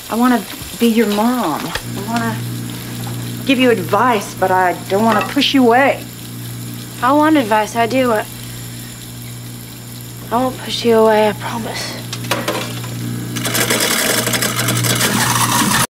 I want to be your mom. I want to give you advice, but I don't want to push you away. I want advice, I do. I won't push you away, I promise.